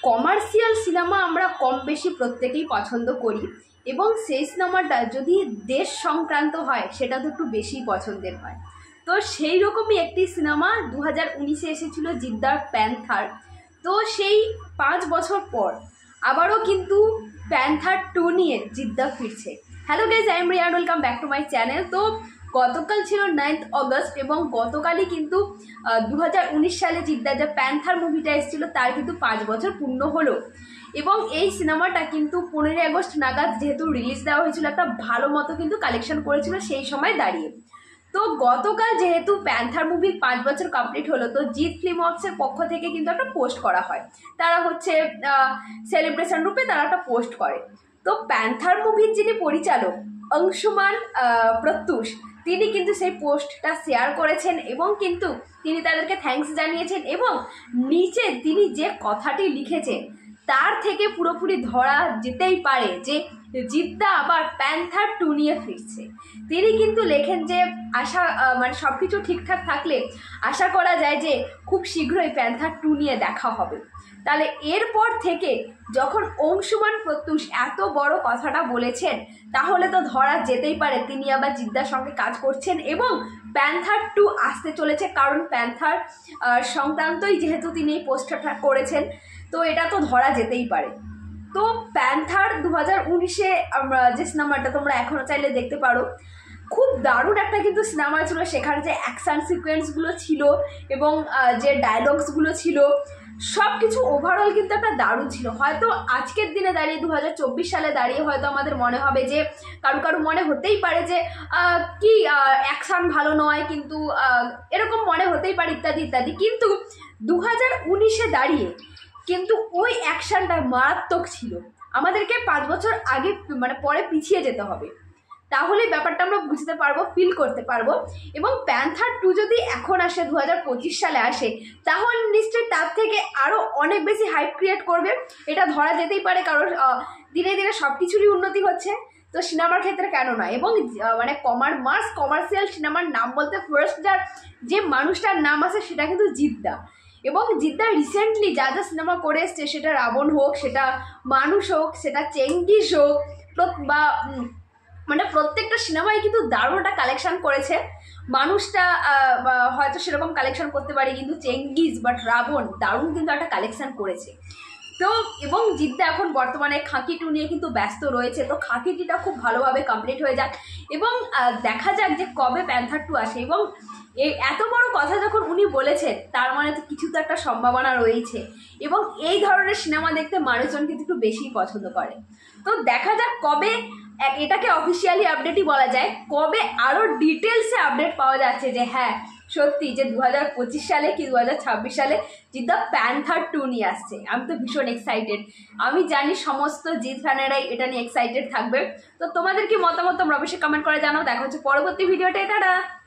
Commercial cinema আমরা কম বেশি প্রত্যেকেই পছন্দ করি এবং সেই সিনেমাটা যদি দেশ সংক্রান্ত হয় সেটা তো একটু বেশি পছন্দের হয়। তো সেই রকমই একটি সিনেমা 2019-এ এসেছিল জিদ্দার প্যান্থার। তো সেই 5 বছর পর আবারও কিন্তু প্যান্থার 2 নিয়ে জিদ্দা ফিরছে। Hello guys, I am Rian, welcome back to my channel. তো গতকাল ছিল 9th অগস্ট এবং গতকালই কিন্তু 2019 সালে জিদ্দার যে প্যান্থার মুভিটা এসেছিল তার কিন্তু 5 বছর পূর্ণ হলো এবং এই সিনেমাটা কিন্তু 15 আগস্ট নাগাদ যেহেতু রিলিজ দেওয়া হয়েছিল একটা ভালো মতো কিন্তু কালেকশন করেছিল সেই সময় দাঁড়িয়ে। তো গতকাল যেহেতু প্যান্থার মুভির 5 বছর কমপ্লিট হলো, তো জিৎ ফিল্ম ওয়ার্কসের পক্ষ থেকে কিন্তু একটা পোস্ট করা হয়। তারা হচ্ছে সেলিব্রেশন রূপে তারা একটা পোস্ট করে। তো প্যান্থার মুভির যিনি পরিচালক অংশুমান প্রত্যুষ, তিনি কিন্তু সেই পোস্টটা শেয়ার করেছেন এবং কিন্তু তিনি তাদেরকে থ্যাঙ্কস জানিয়েছেন এবং নিচে তিনি যে কথাটি লিখেছেন তার থেকে পুরোপুরি ধরা যেতেই পারে যে জিদ্দা আবার প্যান্থার 2 নিয়ে ফিরছে। তিনি কিন্তু লেখেন যে আশা মানে সব কিছু ঠিকঠাক থাকলে আশা করা যায় যে খুব শীঘ্রই প্যান্থার 2 নিয়ে দেখা হবে। তাহলে এরপর থেকে যখন অংশুমান প্রত্যুষ এত বড় কথাটা বলেছেন তাহলে তো ধরা যেতেই পারে তিনি আবার জিদ্দার সঙ্গে কাজ করছেন এবং প্যান্থার 2 আসতে চলেছে, কারণ প্যান্থার সংক্রান্তই যেহেতু তিনি এই পোস্টারটা করেছেন তো এটা তো ধরা যেতেই পারে। তো প্যান্থার 2019-এ আমরা যে সিনেমাটা তোমরা এখনও চাইলে দেখতে পারো, খুব দারুণ একটা কিন্তু সিনেমা ছিল। সেখানে যে অ্যাকশান সিকোয়েন্সগুলো ছিল এবং যে ডায়লগসগুলো ছিল সব কিছু ওভারঅল কিন্তু একটা দারুণ ছিল। হয়তো আজকের দিনে দাঁড়িয়ে 2024 সালে দাঁড়িয়ে হয়তো আমাদের মনে হবে যে কারো মনে হতেই পারে যে কি অ্যাকশান ভালো নয়, কিন্তু এরকম মনে হতেই পারে ইত্যাদি ইত্যাদি, কিন্তু 2019-এ দাঁড়িয়ে কিন্তু ওই অ্যাকশানটা মারাত্মক ছিল। আমাদেরকে 5 বছর আগে মানে পরে পিছিয়ে যেতে হবে, তাহলে ব্যাপারটা আমরা বুঝতে পারবো, ফিল করতে পারবো। এবং প্যান্থার 2 যদি এখন আসে 2025 সালে আসে তাহলে নিশ্চয়ই তার থেকে আরও অনেক বেশি হাইপ ক্রিয়েট করবে, এটা ধরা যেতেই পারে, কারণ দিনে দিনে সব কিছুরই উন্নতি হচ্ছে। তো সিনেমার ক্ষেত্রে কেন নয়, এবং মানে কমার্শিয়াল সিনেমার নাম বলতে ফার্স্ট যে মানুষটার নাম আছে সেটা কিন্তু জিদ্দা। এবং জিদ্দা রিসেন্টলি যা যা সিনেমা করে এসছে, সেটা রাবণ হোক, সেটা মানুষ হোক, সেটা চেঙ্গিস হোক, বা মানে প্রত্যেকটা সিনেমায় কিন্তু দারুণ একটা কালেকশন করেছে। মানুষটা হয়তো সেরকম কালেকশন করতে পারে, কিন্তু চেঙ্গিস বাট রাবণ দারুণ কিন্তু একটা কালেকশন করেছে। তো এবং জিদ্দা এখন বর্তমানে খাকি 2 নিয়ে কিন্তু ব্যস্ত রয়েছে। তো খাকি 2টা খুব ভালোভাবে কমপ্লিট হয়ে যাক এবং দেখা যাক যে কবে প্যান্থার 2 আসে। এবং এই এত বড় কথা যখন উনি বলেছেন তার মানে তো কিছু তো একটা সম্ভাবনা রয়েছে এবং এই ধরনের সিনেমা দেখতে মানুষজন কিন্তু একটু বেশি পছন্দ করে। তো দেখা যাক কবে এটাকে অফিসিয়ালি আপডেটই বলা যায়, কবে আরও ডিটেলসে আপডেট পাওয়া যাচ্ছে যে হ্যাঁ সত্যি যে 2025 সালে কি 2026 সালে জিদ্দা প্যান্থার 2 নিয়ে আসছে। আমি তো ভীষণ এক্সাইটেড, আমি জানি সমস্ত জিৎ ফ্যানেরাই এটা নিয়ে এক্সাইটেড থাকবে। তো তোমাদের কি মতামত তোমরা অবশ্যই কমেন্ট করে জানাও। দেখা হচ্ছে পরবর্তী ভিডিওতে। টাটা।